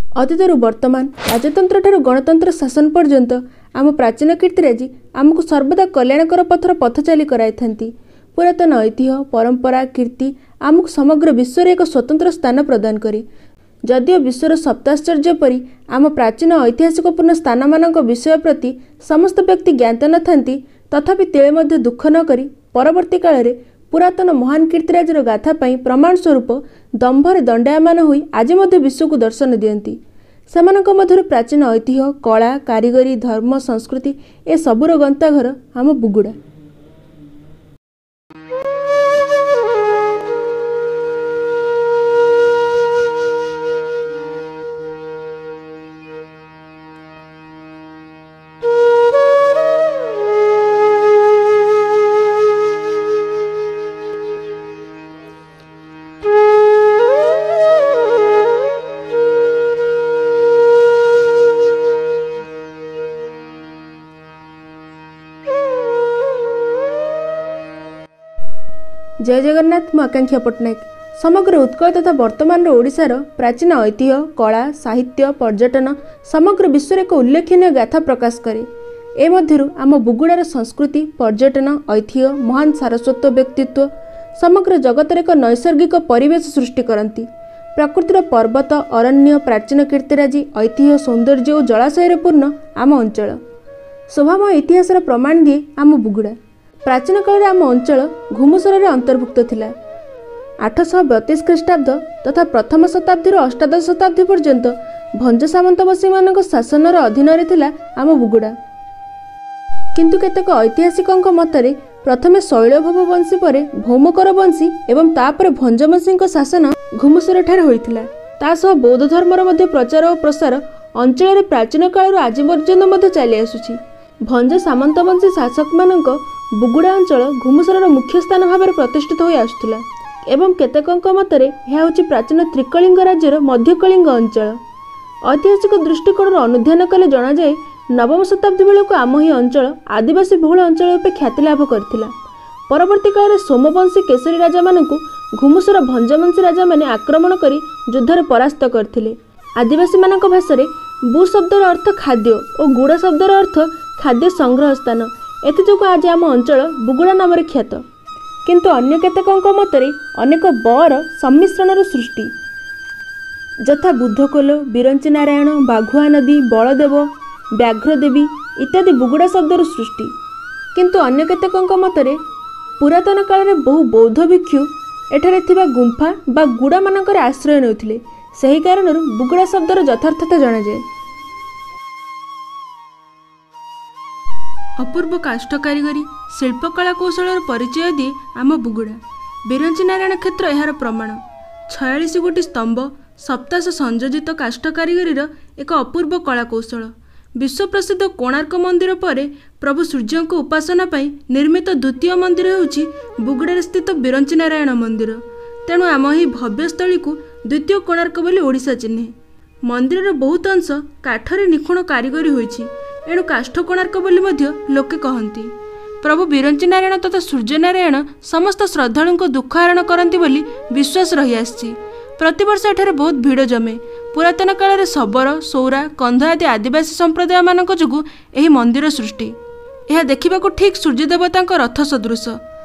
अतीतरू वर्तमान राजतंत्र ठारू गणतंत्र शासन पर्यंत आम प्राचीन कीर्तिराजी आमको सर्वदा कल्याणकर पथर पथचाली कराई। पुरातन ऐतिह्य परंपरा कीर्ति आमको समग्र विश्व एक स्वतंत्र स्थान प्रदान करे। जदिओ विश्वर सप्ताश्चर्य परी आम प्राचीन ऐतिहासिकपूर्ण स्थान मानक विषय प्रति समस्त व्यक्ति ज्ञात न थांती, तथापि तेले मध्य दुख न करी परवर्ती काल में पुरातन महान कीर्तिराजर गाथा पाई प्रमाण स्वरूप दंभरे दंडायमान होई आज मध्य विश्व को दर्शन दियंती। सेमानक मध्यरु प्राचीन ऐतिह्य कला कारीगरी धर्म संस्कृति ए सबुर गंताघर आम बुगुड़ा। जय जगन्नाथ। मु आकांक्षा पट्टनायक समग्र उत्कल तथा वर्तमान ओडिशार प्राचीन ऐतिह्य कला साहित्य पर्यटन समग्र विश्व एक उल्लेखनीय गाथा प्रकाश करे। ए मध्यरु आम बुगुड़ार संस्कृति पर्यटन ऐतिह्य महान सारस्वत व्यक्तित्व समग्र जगतर एक नैसर्गिक परिवेश सृष्टि करती। प्रकृतिर पर्वत अरण्य प्राचीन कीर्तिराजी ऐतिह्य सौंदर्य और जलाशय पूर्ण आम अंचल स्वभावमय इतिहासर प्रमाण दिए आम बुगुड़ा। प्राचीन काल आम अंचल घुमुसर अंतर्भुक्त थिला। 832 ख्रीष्टाब्द तथा प्रथम शताब्दी अष्टादश शताब्दी पर्यंत भंज सामंतवासी मान शासनर अधीन थिला आम बुगुड़ा। किंतु केतेक ऐतिहासिकଙ୍କ मतरे प्रथमे शैलभव वंशी परे भौमकर वंशी एवं तापर भंजवंशी शासन घुमुसर ठारे होइथिला। तासह बौद्ध धर्मर मध्य प्रचार और प्रसार अंचल प्राचीन काल आज पर्यंत चली आसुछि। भंज सामंतवंशी शासक मानक बुगुड़ा अंचल घुमुसर मुख्य स्थान भाव प्रतिष्ठित हो आसुला एवं केतेकଙ୍କ मतरे यह होछि प्राचीन त्रिकलिंग राज्यर मध्यकलिंग अंचल। ऐतिहासिक दृष्टिकोण अनुध्यान कले जना जाए नवम शताब्दी बेलू आम ही अंचल आदिवासी बहुल अंचल रूपे ख्याति लाभ करथिला। परवर्ती काल में सोमवंशी केसरी राजा मानकु घुमुसर भंजवंशी राजा माने आक्रमण करी युद्धरे परास्त करथिले। आदिवासी मानक भाषा बु शब्दर अर्थ खाद्य और गुड़ा शब्दर अर्थ खाद्य संग्रह स्थान। एथिजोगु आज आम अंचल बुगुड़ा नाम ख्यात। किंतु अन्य केतेकଙ୍କ मतरे अनेक बर सम्मिश्रणर सृष्टि यथा बुद्धकोल बिरंची नारायण बाघुआ नदी बलदेव व्याघ्रदेवी इत्यादि बुगुड़ा शब्दर सृष्टि। किंतु अन्य केतेकଙ୍କ मतरे पुरातन काल में बहु बौद्ध भिक्षु एठारे थिबा गुंफा बा गुड़ा मानकर आश्रय नेउथिले। सही कारण बुगुड़ा शब्दर यथार्थता जणा जाए। अपूर्व काष्ठ कारीगरी शिल्पकला कौशल परिचय दिए आम बुगुड़ा। बिरंची नारायण क्षेत्र यार प्रमाण। 46 गोटी स्तंभ 27 संयोजित काष्ठ कारीगरीर एक अपूर्व कला कौशल। विश्व प्रसिद्ध कोणार्क मंदिर पर प्रभु सूर्य को उपासना पाई निर्मित द्वितीय मंदिर होउछि बुगुड़ा स्थित बिरंची नारायण मंदिर। तेणु आम ही भव्यस्थली को द्वितीय कोणार्क बोली ओडिशा चिन्हे। मंदिर बहुत अंश काठरे निखुण कारीगरी होइछि। एणु काष्ठ कोणार्क बोली मध्य लोके कहती। प्रभु बिरंची नारायण तथा सूर्य नारायण समस्त श्रद्धालु को दुख हरण करती बोली विश्वास रही आछि। प्रतिवर्ष एठारे बहुत भीड़ जमे। पुरातन काल में शबर सौरा कंध आदि आदिवासी संप्रदाय मानक जोगु एही मंदिर सृष्टि। यह देखिबाकू ठीक सूर्य देवता रथ सदृश।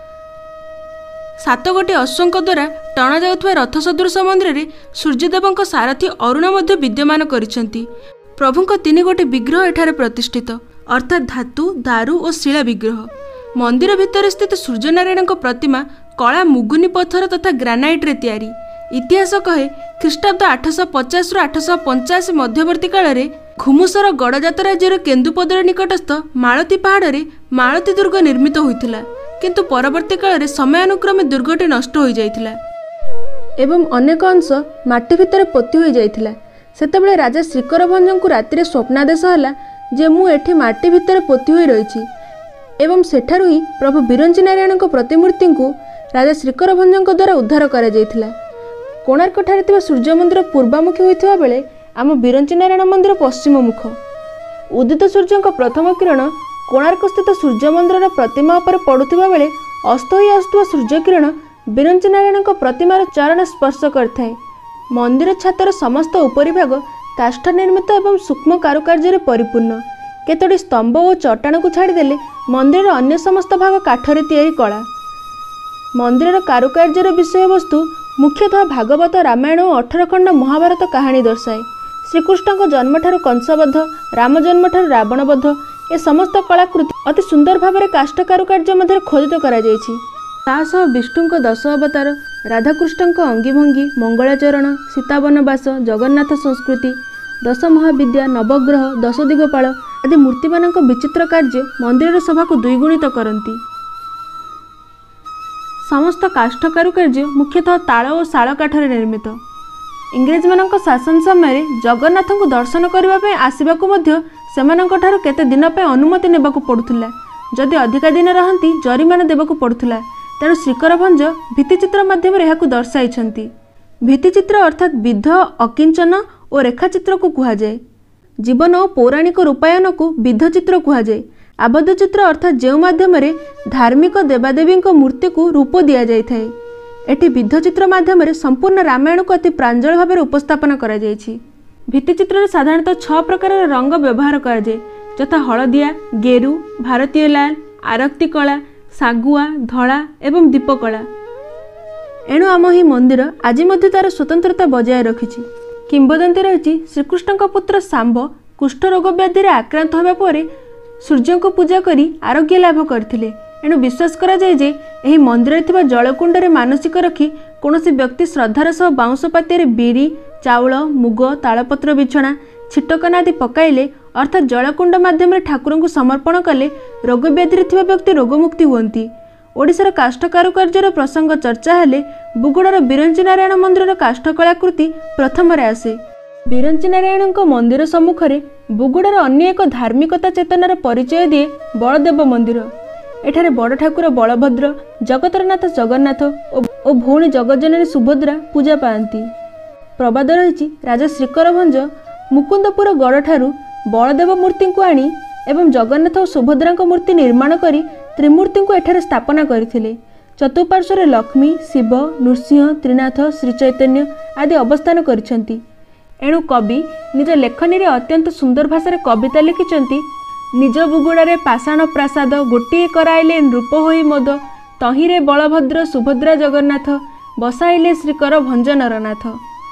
7 गोटी अश्वों द्वारा टणा जाउथुवा रथ सदृश मंदिर में सूर्यदेव सारथी अरुण मध्य विद्यमान करिसेंती। प्रभुंक 3 गोटी विग्रह एठारे प्रतिष्ठित अर्थात धातु दारु और शिला विग्रह। मंदिर भितर स्थित सूर्यनारायण प्रतिमा कला मुगुनी पत्थर तथा ग्रानाइट रे तैयारी। इतिहास कहे ख्रीष्टाब्द 850 रु 885 मध्यवर्ती काल में घुमुसर गड़जात राज्यर केन्दुपदर निकटस्थ मालती पहाड़ में मालती दुर्ग निर्मित होइथिला। किंतु परवर्ती काल में समयानुक्रमे दुर्गटी नष्ट हो जाइथिला एवं अनेक अंश माटी भितर पोती हो जाइथिला। सेतेबेले राजा श्रीकर भंज को राति स्वप्नादेश है जे मु एठी माटी भितर पोती हो रही एवं सेठारु ही प्रभु बिरंची नारायण प्रतिमूर्ति को राजा श्रीकर भंज द्वारा उद्धार करा जाइथिला। कोणार्क ठारे थिबा सूर्य मंदिर पूर्वामुखी होइथिबा बेले आम बिरंची नारायण मंदिर पश्चिममुख। उदित सूर्य प्रथम किरण कोणार्क स्थित सूर्य मंदिर प्रतिमा पर पड़ुथिबा बेले अस्त होई आसुथुबा सूर्य किरण बिरंची नारायण प्रतिमार चरण स्पर्श करथाए। मंदिर छातर समस्त उपरी भाग काष्ठ निर्मित एवं सूक्ष्म कारुकार्य परिपूर्ण। केतोटी स्तंभ और चट्टाण को छाड़देले मंदिर अन्य समस्त भाग काठरे तैयारी कला। मंदिर कारुकार्यर विषय वस्तु मुख्यतः भागवत, रामायण और 18 खंड महाभारत कहानी दर्शाए। श्रीकृष्ण जन्म ठारू कंसवध, राम जन्म ठारू रावणवध ए समस्त कलाकृति अति सुंदर भाव में काष्ठ कारुकार्य मध्य खोदित करा जायछि। तासह विष्णु 10 अवतार, राधाकृष्ण अंगीभंगी, मंगलाचरण, सीता वनवास, जगन्नाथ संस्कृति, 10 महाविद्या, नवग्रह, 10 दिगपाल आदि मूर्ति मानक विचित्र कार्य मंदिर शोभा को द्विगुणित करती। समस्त काष्ठ कारुकार्य मुख्यतः ताल और शाल काठरे निर्मित। इंग्रेज मानक शासन समय जगन्नाथ को दर्शन करने आसवाक सेमानंठारु केते दिन पे अनुमति नेबाकु पड़ुथिला। जदि अधिका दिन रहंती जरिमाना देबाकु पड़ुथिला। तेणु श्रीकर भंज भित्तिचित्र माध्यम एहाकु दर्शाइछंती। भित्तिचित्र अर्थात विध, अकिंचन और रेखाचित्र को कुहाଯାଏ। जीवन और पौराणिक रूपायन को विधचित्र कुहाଯାଏ। आबद्ध चित्र अर्थात जो माध्यम धार्मिक देवादेवी मूर्ति को रूप दि जाए। एटी विधचित्र माध्यम संपूर्ण रामायण को अति प्रांजल भाव उपस्थापन करा जायछि। भित्तिचित्र साधारणतः 6 प्रकार रंग व्यवहार करा जाए, यथा हलदिया, गेरु, भारतीय लाल, आरक्ती कला, सागुआ, धला एवं दीपकला। एणु आम ही मंदिर आज मध्य तार स्वतंत्रता बजाय रखिछि। किंबदंती रही श्रीकृष्ण पुत्र सांब कुष्ठ रोग व्याधि आक्रांत होगा पर सूर्य को पूजा करी आरोग्य लाभ करथिले। एणु विश्वास करा जाए जे एही मंदिर थिबा जलकुंड रे मानसिक रखी कोनोसी व्यक्ति श्रद्धार सह बाउंस पातिरे बीरी, चाउल, मुग, तालपत्र बिछणा, छिटकना आदि पकाइले अर्थात जलकुंड माध्यम ठाकुर को समर्पण कले रोग व्याधि थिबा व्यक्ति रोगमुक्ति हुअंती। ओडिशार काष्ठ कारुकार्यर प्रसंग चर्चा हेले बुगुड़ार बिरंची नारायण मंदिर काष्ठ कलाकृति प्रथम आसे। बिरंची नारायण मंदिर सम्मुखरे बुगुड़ार अन्य एक धार्मिकता चेतनार परिचय दिए बलदेव मंदिर। एठारे बड़ ठाकुर बलभद्र, जगतरनाथ जगन्नाथ और भौणी जगज्जननी सुभद्रा पूजा पाती। प्रबाद रही राजा श्रीकर भंज मुकुंदपुर गड़ ठारू बलदेव मूर्ति को आनी एवं जगन्नाथ और सुभद्रा मूर्ति निर्माण करी त्रिमूर्ति को एठारे स्थापना करथिले। चतुर्पार्श्वर लक्ष्मी, शिव, नृसिंह, त्रिनाथ, श्रीचैतन्य आदि अवस्थान करिसेंती। एणु कवि निज लेखनी रे अत्यंत सुंदर भाषा कविता लिखिचंती। निज बुगुड़ारे पाषाण प्रासाद, गोटिए कराइले नृप होई मद, तहिरे बलभद्र सुभद्रा जगन्नाथ, बसाइले श्रीकर भंज नरनाथ।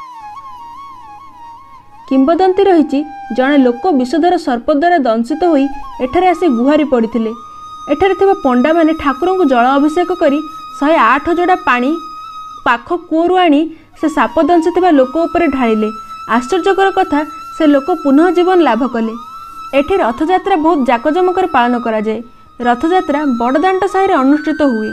किंबदंती रही जड़े लोक विषधर सर्प द्वारा दंशित होई एठारे आसी गुहारी पड़िथिले। एठारे थिबा पंडा माने ठाकुर को जल अभिषेक करी 108 जोड़ा पानी पाख कूअरु आनी से साप दंशित लोक उपरे ढालिले। आश्चर्यकर कथा, से लोक पुनः जीवन लाभ कले। एठी रथयात्रा बहुत जाकजमकर पालन करा जाए। रथयात्रा बड़दाण्ड साहि अनुष्ठित हुए।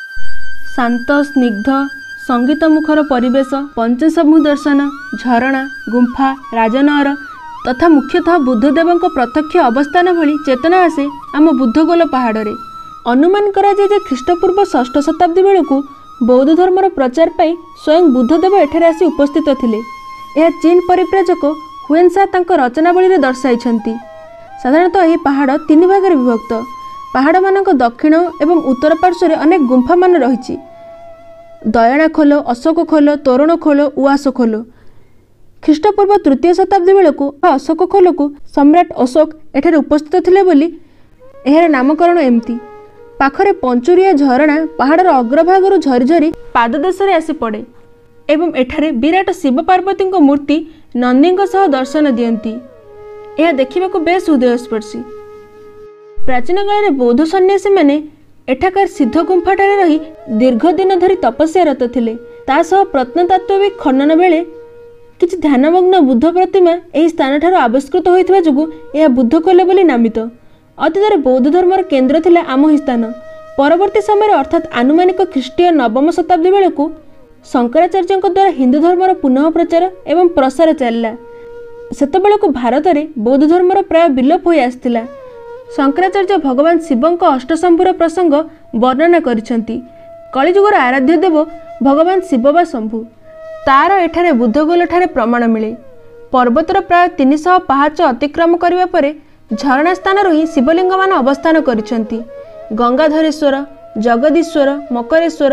शांत स्निग्ध संगीत मुखर परिवेश, पंचसमू दर्शन, झरणा, गुंफा, राजनहर तथा मुख्यतः बुद्धदेव प्रत्यक्ष अवस्थान भली चेतना आसे आम बुद्धगोल पहाड़ रे। अनुमान करा जाए ख्रीष्टपूर्व 6ठ शताब्दी बेलू बौद्ध धर्मर प्रचार पाई स्वयं बुद्धदेव एठारे आसी उपस्थित थिले। यह चीन परिव्राजक हुएनसा तांको रचनावली रे दर्शाइछंती। साधारणतः यह पहाड़ 3 भाग रे विभक्त। पहाड़ मानक दक्षिण एवं उत्तर पार्श्व अनेक गुंफा मान रही। दयाणा खोल, अशोक खोल, तोरण खोल, उआस खोल। ख्रीष्टपूर्व 3य शताब्दी बेलू अशोक खोल को सम्राट अशोक एठारे उपस्थित थिले बोली एहार नामकरण एमती। पाखरे पंचुरिया झरणा पहाड़र अग्रभागरु झरी झरी पाददेश रे आसी पड़े एवं एठारे विराट शिव पार्वती मूर्ति नंदी सह दर्शन दियंती। यह देखा बेस हृदयस्पर्शी। प्राचीन काल में बौद्ध सन्यासी मैंने एठाकार सिद्ध गुंफाठारे रही दीर्घ दिन धरी तपस्यारत थिले। तासह प्रत्नतात्त्विक खनन बेले किछि ध्यानमग्न बुद्ध प्रतिमा एही स्थान ठारो आविष्कृत होइथिबा जुगु यह बुद्ध कोल बोली नामित। अतीतरे बौद्ध धर्मर केन्द्र थिला आम ही स्थान। परवर्ती समय अर्थात आनुमानिक ख्रीष्टीय 9म शताब्दी बेलू शंकराचार्य द्वारा हिंदू धर्मर पुनः प्रचार एवं प्रसार चलला। सेतबेलू भारत में बौद्ध धर्मर प्राय विलोप हो आसथिला। शंकराचार्य भगवान शिवं अष्टशंभुर प्रसंग वर्णना करिसेंती। कलिजुगर आराध्य देव भगवान शिव बा शंभु तार एठारे बुद्धगोल ठारे प्रमाण मिले। पर्वतर प्राय 300 पहाच अतिक्रम करने पर झरणा स्थान ही शिवलिंग मान अवस्थान करिसेंती। गंगाधरेश्वर, जगदीश्वर, मकरेश्वर,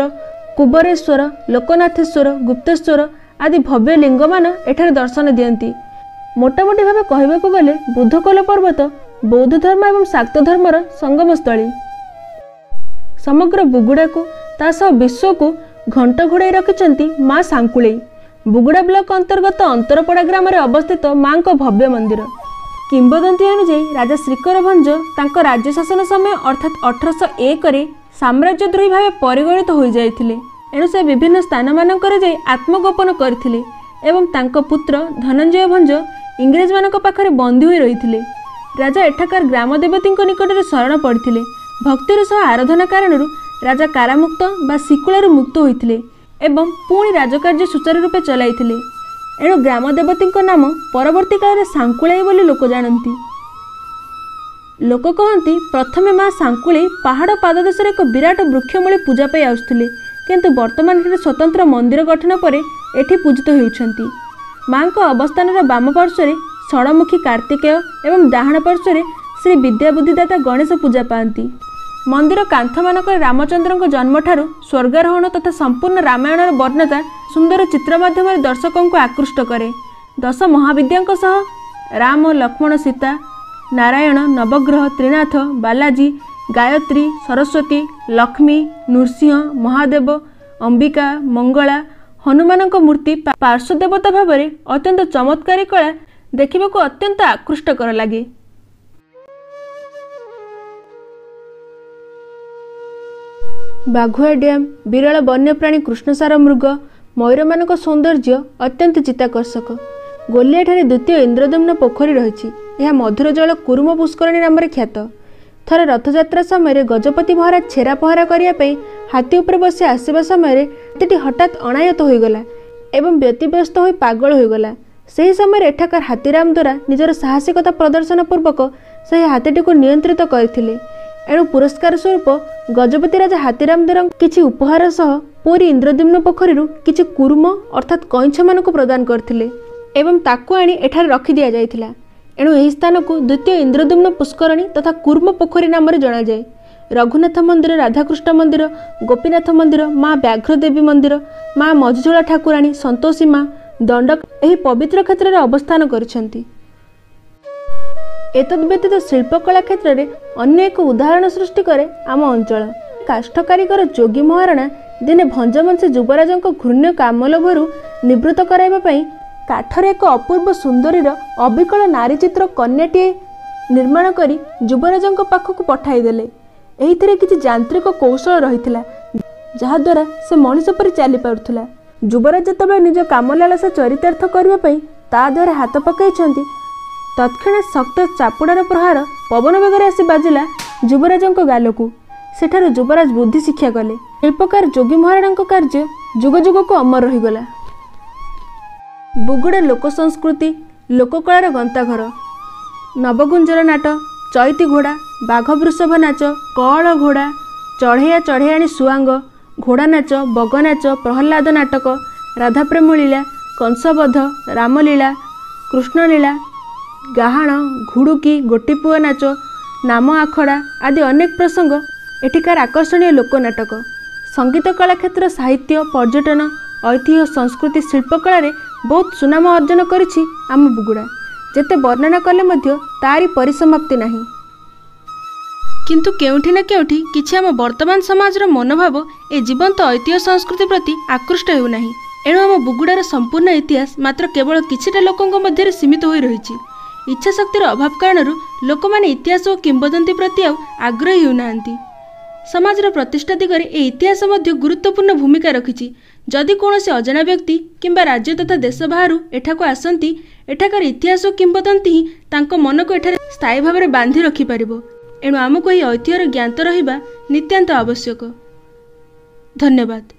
कुबरेश्वर, लोकनाथेश्वर, गुप्तेश्वर आदि भव्य लिंग मान एठारे दर्शन दियंती। मोटामोटी भाव कहवाकू गले बुद्धकोल पर्वत बौद्ध धर्म और शाक्त धर्मर संगमस्थली। समग्र बुगुड़ा को तासह विश्व को घंट घोड़ाई रखिंट माँ सांकुळेई। बुगुड़ा ब्लॉक अंतर्गत अंतरपड़ा ग्राम में अवस्थित माँ को भव्य मंदिर। किंबदंती अनुଯାयी राजा श्रीकर भंज तांको राज्य शासन समय अर्थात 1801 रे साम्राज्यद्रोही भाव परिगणित हो जाइथिले। एणु से विभिन्न स्थान मानकर जाई आत्मगोपन करथिले एवं तांको पुत्र धनंजय भंज इंग्रेज मानक पाखरे बंदी होई रहिथिले। राजा एठाकार ग्राम देवती निकट में शरण पड़िथिले। भक्तिर सह आराधना कारणरू राजा कारामुक्त बा शिकुलारू मुक्त होइथिले एवं पुणी राजकार्य सुचारू रूपे चलाइथिले। एणु ग्राम देवती नाम परवर्ती काल सांकुळाई बोली लोक जानती। लोक कहती प्रथमे माँ सांकुळी पहाड़ पाददेश एक विराट वृक्षमूले पूजा पाई आसुथिले, किंतु वर्तमान स्वतंत्र मंदिर गठन पर एठी पूजित होउछंती। माँ को अवस्थान बाम पार्श्व षड़मुखी कार्तिकेय एवं डाहाण पार्श्व श्री विद्याबुद्धिदाता गणेश पूजा पाती। मंदिर कांथ मानक रामचंद्र जन्म ठारू स्वर्गारोहण तथा संपूर्ण रामायण वर्णता सुंदर चित्र माध्यम दर्शकों को आकृष्ट करे। 10 महाविद्या सह राम लक्ष्मण सीता नारायण नवग्रह त्रिनाथ बालाजी गायत्री सरस्वती लक्ष्मी नृसिंह महादेव अंबिका मंगला हनुमान मूर्ति पार्श्वदेवता भाव में अत्यंत चमत्कारी कला देखा अत्यंत आकृष्टकर लगे। बाघुआ डैम विरल वन्यप्राणी कृष्णसार मृग मयूर मानक सौंदर्य अत्यंत चित्ताकर्षक। गोलिया ठारे द्वितीय इंद्रदम्न पोखरी रही। यह मधुर जल कुरुम पुष्करणी नाम ख्यात। थरे रथयात्रा समय गजपति महाराज छेरा पहरा करने हाथी उपर बसी आसवा समय हाथी हठात अणायत होगला एवं व्यतिव्यस्त हो पागल होगला। सही समय एठाकार हाथीराम द्वारा निजर साहसिकता प्रदर्शन पूर्वक से हाथीटी को नियंत्रित करथिले। एणु पुरस्कार स्वरूप गजपति राजा हाथीराम द्वारा किछि उपहार सह पुरी इंद्रद्युम्न पोखरी किछि कुरुम अर्थात कईछ मान प्रदान करथिले एवं ताकू आनी एठारे रखि दिया जायथिला। एणु एही स्थान को द्वितीय इंद्रद्युम्न पुष्करणी तथा कुर्म पोखरी नाम जना जाए। रघुनाथ मंदिर राधाकृष्ण मंदिर गोपीनाथ मंदिर माँ व्याघ्रदेवी मंदिर माँ मझुझोला ठाकुराणी संतोषी माँ दंडक एही पवित्र क्षेत्र में अवस्थान करिसेंती। एतद व्यतीत शिल्पकला क्षेत्र में अन्य एक उदाहरण सृष्टि करे आम अंचल। काष्ठ कारीगर जोगी महाराणा दिने भंजवंशी युवराज घूर्ण्य कामलोभरू निवृत्त कराइबा पई काठरे एक अपूर्व सुंदरीर अविकल नारी चित्र कन्याटीए निर्माण करी युवराज पाखक पठाईदेले। एहिथिरे किछि यांत्रिक कौशल रहिथिला जहाद्वारा से मनीष परि चली पारुथिला। युवराज जेतेबेले निज कामलालसा चरितार्थ करबा पई ता द्वारा हाथ पकाइछंती तत्क्षणात शक्त चापुड़ार प्रहार पवन वेगर आसी बाजिला युवराज गालकू। सेठार युवराज बुद्धि शिक्षा कले। शिल्पकार जोगी महाराणा कार्य जुग जुग को अमर रहीगला। बुगुड़ा लोक संस्कृति लोककलार गंताघर। नवगुंजर नाट चैती घोड़ा बाघ वृषभ नाच कल घोड़ा चढ़ैया चढ़ैयाणी सुआंग घोड़ा नाच बग नाच प्रहलाद नाटक राधाप्रेम लीला कंसबध रामलीला कृष्णलीला गाहाण घुड़ुकी गोटीपुआ नाच नाम आखड़ा आदि अनेक प्रसंग एठिकार आकर्षणीय लोकनाटक। संगीत कला क्षेत्र साहित्य पर्यटन ऐतिह्य संस्कृति शिल्पकला बहुत सुनाम अर्जन करिछि आम बुगुड़ा। जेते वर्णना कले मध्य तारी परिसमाप्ति नाही। किंतु केउठी ना केउठी किछि आम वर्तमान समाजर मनोभाव ए जीवंत ऐतिह्य संस्कृति प्रति आकृष्ट हेउ नाही। एणु आम बुगुड़ार संपूर्ण इतिहास मात्र केवल किछिटा लोकंक मध्य सीमित होई रहिछि। इच्छा शक्तिर अभाव कारण लोक माने इतिहास और किंबदंती प्रति आग्रही होउनांती। समाजर प्रतिष्ठा दिगरे ए इतिहास मध्य गुरुत्वपूर्ण भूमिका रखिछि। जदि कौनसी अजाना व्यक्ति किंबा राज्य तथा देश बाहरु एठाको आसंती एठाकार इतिहास और किंबदंती ही तांको मन को एठारे स्थायी भाव में बांधि रखि पारिबो। एणु आमको एही ऐतिह्यर ज्ञात रहिबा नित्यांत आवश्यक। धन्यवाद।